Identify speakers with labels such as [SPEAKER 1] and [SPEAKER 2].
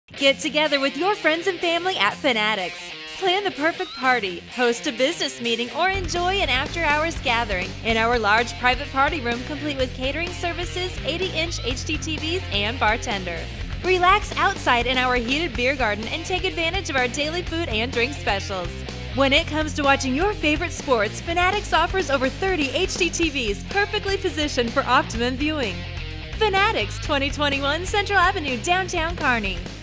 [SPEAKER 1] Get together with your friends and family at Fanatics. Plan the perfect party, host a business meeting, or enjoy an after-hours gathering in our large private party room complete with catering services, 80-inch HD TVs, and bartender. Relax outside in our heated beer garden and take advantage of our daily food and drink specials. When it comes to watching your favorite sports, Fanatics offers over 30 HD TVs perfectly positioned for optimum viewing. Fanatics, 2021 Central Avenue, downtown Kearney.